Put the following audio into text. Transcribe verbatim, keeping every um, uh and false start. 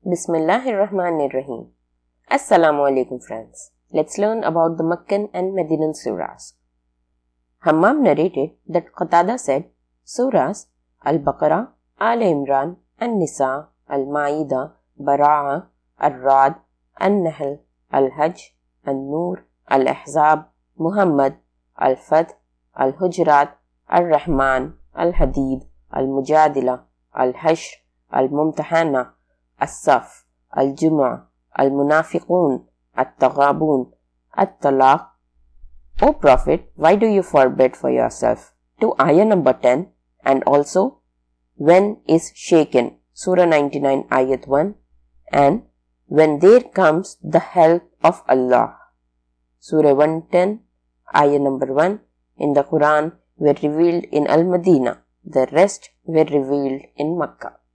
Bismillahirrahmanirrahim. Assalamu alaikum friends. Let's learn about the Makkan and Medinan Surahs. Hammam narrated that Qatada said, Surahs Al-Baqarah, Al-Imran, An-Nisa, Al-Ma'idah, Bara'a, Al-Ra'd, An-Nahl, Al-Hajj, An-Nur, Al-Ahzab, Muhammad, Al-Fath, Al-Hujurat, Al-Rahman, Al-Hadid, Al-Mujadila, Al-Hashr, Al-Mumtahana, As-Saf, Al-Jumu'ah, Al-Munafiqun, At-Taghabun, At-Talaq. O Prophet, why do you forbid for yourself? To ayah number ten, and also when is shaken, Surah ninety-nine ayat one, and when there comes the help of Allah, Surah one ten ayah number one in the Quran were revealed in Al-Madinah, the rest were revealed in Makkah.